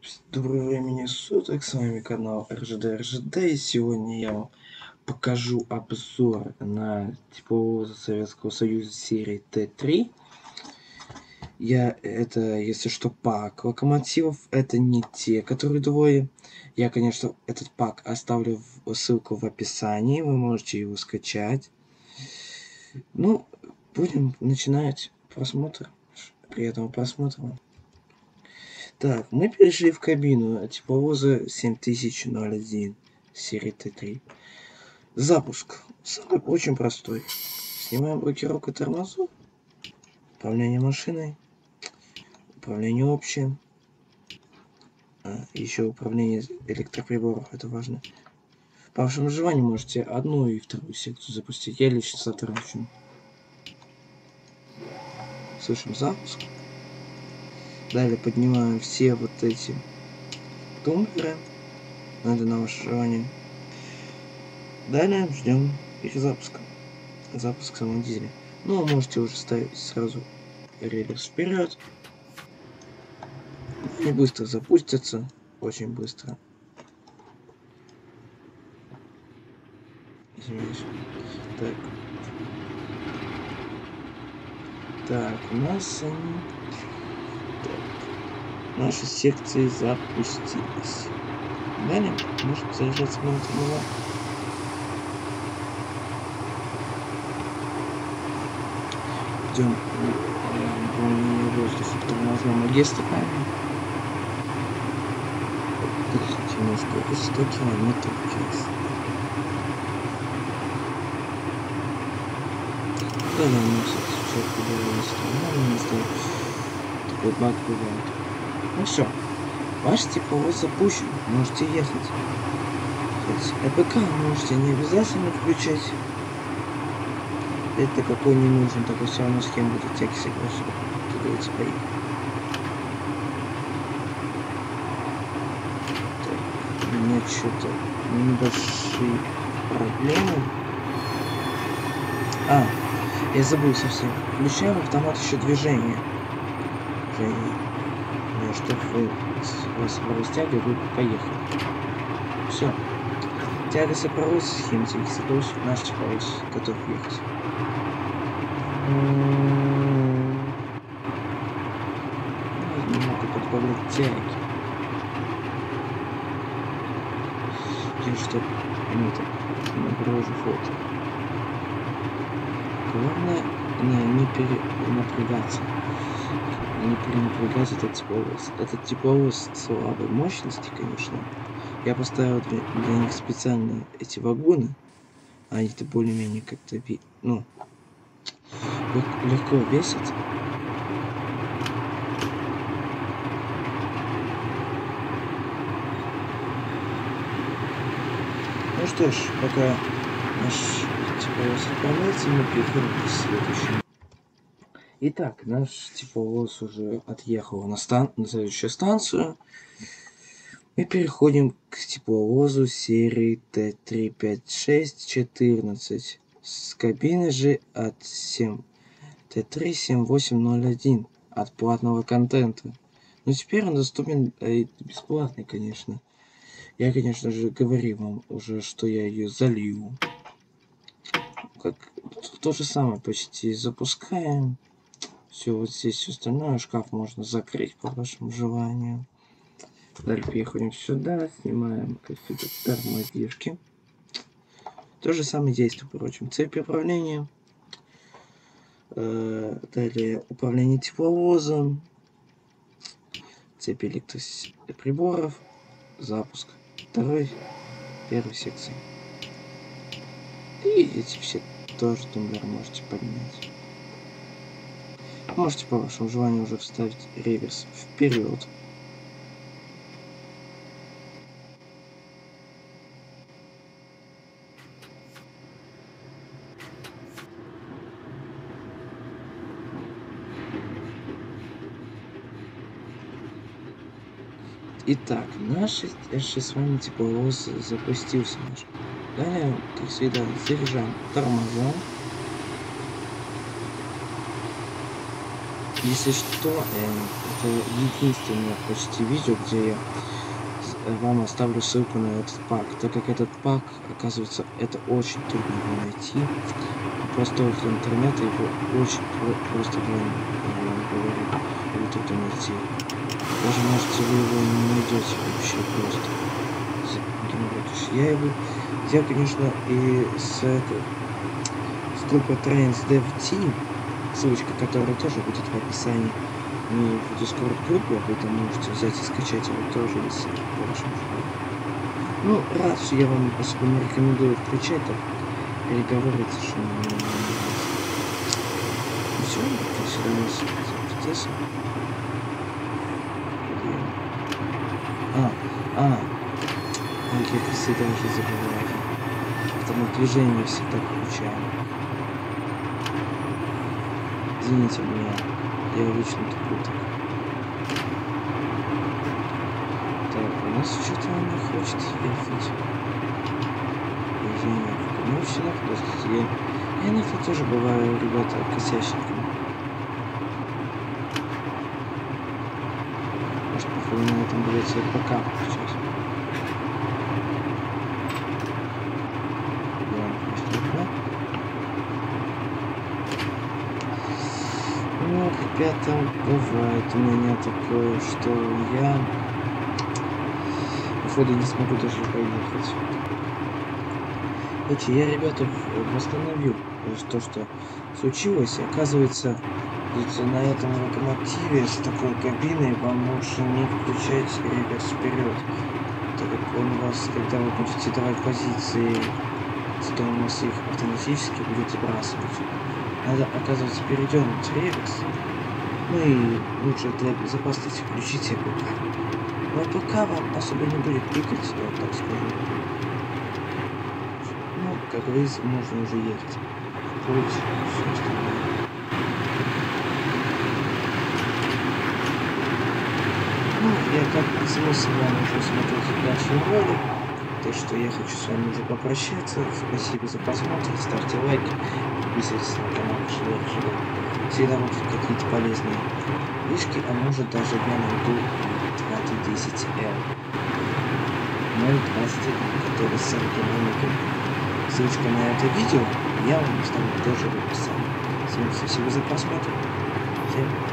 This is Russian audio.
Доброго времени суток, с вами канал РЖД, и сегодня я вам покажу обзор на тепловоза Советского Союза серии Т3. Это, если что, пак локомотивов, это не те, которые двое. Я, конечно, этот пак оставлю ссылку в описании, вы можете его скачать. Ну, будем начинать просмотр. Приятного просмотра. Так, мы перешли в кабину тепловоза 7001 серии Т3. Запуск. Очень простой. Снимаем блокировку тормозов. Управление машиной. Управление общее. Еще управление электроприборов. Это важно. По вашему желанию можете одну и вторую секцию запустить. Я лично со второй начну. Слышим запуск. Далее поднимаем все вот эти тумблеры. Это на ваше желание. Далее ждем перезапуска. Запуск самого дизеля. Ну, можете уже ставить сразу реверс вперед. Они быстро запустятся. Очень быстро. Извините. Так. Так, у нас они... Так. Наши секции запустились. Далее может заряжаться минута была. Ждем наполнение воздуха в тормозном магистре. Немножко 100 километров в час. Да, у нас сейчас подавляется. Такой бак бывает. Ну все. Ваш тепловоз запущен. Можете ехать. ЭПК можете не обязательно включать. Это какой не нужен, такой все равно схема будет всякий согласен. Как говорится, поехали. Так, у меня что-то небольшие проблемы. Я забыл совсем. Включаем автомат еще движение. Чтобы вы вас тяга, вы поехали. Все. Тяга сопровод, схема сопровод, наш тепловоз готов ехать. Немного подбавлять тяги. Чтобы это наброжу фото. Главное не перенапрягаться. Не перенапрягать этот тепловоз. Этот тепловоз слабой мощности, конечно. Я поставил для них специально эти вагоны. Они-то более-менее как-то легко весят. Ну что ж, пока наш тепловоз отправляется, мы переходим к следующему. Итак, наш тепловоз уже отъехал на следующую станцию. Мы переходим к тепловозу серии Т35614 с кабины же от Т37801 от платного контента. Но теперь он доступен бесплатный, конечно. Я, конечно же, говорил вам уже, что я ее залью. Как то же самое почти запускаем. Все, вот здесь все остальное. Шкаф можно закрыть по вашему желанию. Далее переходим сюда, снимаем какие-то тормозишки. То же самое действие, впрочем. Цепь управления. Далее управление тепловозом. Цепь электроприборов. Запуск первой секции. И эти все тоже тумблеры можете поднять. Можете по вашему желанию уже вставить реверс вперед. Итак, наш с вами тепловоз запустился наш. Далее, как всегда, заряжаем тормоза. Если что, это единственное почти видео, где я вам оставлю ссылку на этот пак, так как этот пак, оказывается, это очень трудно его найти. Простого интернета его очень просто говорю, его трудно найти. Даже можете вы его не найдете вообще просто. Я его взял, конечно, и с группы Trends Dev Team, ссылочка которая тоже будет в описании, и в Discord группе вы там можете взять и скачать его тоже, если по вашему желанию. Ну, раз я вам особо не рекомендую включать, так переговоры совершенно не нравится. Ну все, сюда у нас запустился. Я всегда уже забываю. Потому движение всегда включаю. Извините меня, я вечно туплю так. Так, у нас что-то он не хочет ехать. Движение. Ну, всегда, подождите, я иногда тоже бываю, ребята, косячником. Может, походу на этом придется пока включать. Ну, ребята, бывает у меня такое, что я походу не смогу даже поехать. Короче, я, ребята, восстановил то, что случилось. И оказывается, на этом локомотиве с такой кабиной вам лучше не включать реверс вперед, так как он у вас, когда вы будете давать позиции, то у вас их автоматически будет сбрасывать. Надо, оказывается, передернуть реверс. Ну и лучше для безопасности включить АПК. Но АПК вам особо не будет пикать, я так скажу. Ну, как говорится, можно уже ехать. Путь, все остальное. Ну, я как смысл вам уже смотреть дальше ролик. То, что я хочу с вами уже попрощаться. Спасибо за просмотр, ставьте лайки, подписывайтесь на канал Живет. Всегда будут какие-то полезные вышки, а может даже я найду 2010L 021, который с эргономикой. Ссылочка на это видео я вам оставлю тоже в описании. Всем спасибо за просмотр. Всем